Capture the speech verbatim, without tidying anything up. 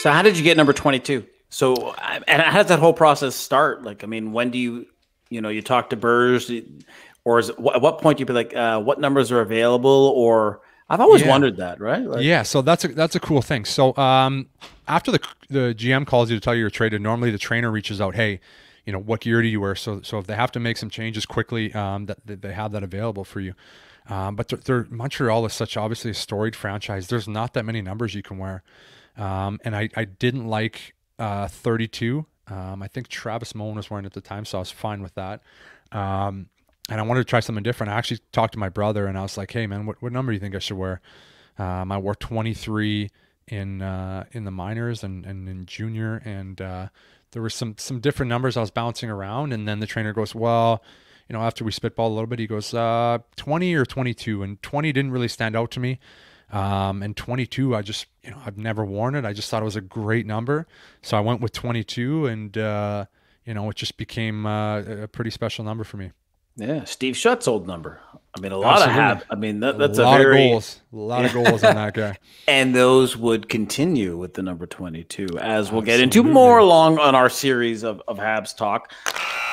So how did you get number twenty-two? So, and how does that whole process start? Like, I mean, when do you, you know, you talk to Burrs, or is it, at what point do you be like, uh, what numbers are available? Or I've always Yeah. wondered that, right? Like, Yeah, so that's a that's a cool thing. So um, after the the G M calls you to tell you you're traded, normally the trainer reaches out, hey, you know, what gear do you wear? So so if they have to make some changes quickly, um, that, that they have that available for you. Um, but they're, they're, Montreal is such obviously a storied franchise. There's not that many numbers you can wear, um, and I I didn't like uh, thirty-two. Um, I think Travis Moen was wearing it at the time, so I was fine with that. Um, and I wanted to try something different. I actually talked to my brother, and I was like, hey man, what what number do you think I should wear? Um, I wore twenty-three in uh, in the minors and, and in junior, and uh, there were some some different numbers I was bouncing around. And then the trainer goes, well, you know, after we spitball a little bit, he goes, uh, twenty or twenty-two, and twenty didn't really stand out to me. Um, and twenty-two, I just, you know, I've never worn it. I just thought it was a great number, so I went with twenty-two, and uh, you know, it just became uh, a pretty special number for me. yeah, Steve Shutt's old number. I mean, a lot Absolutely. of have. I mean, that, that's a a, lot very of goals, a lot of goals on that guy. and those would continue with the number twenty-two, as we'll get into Absolutely. more along on our series of, of Habs talk.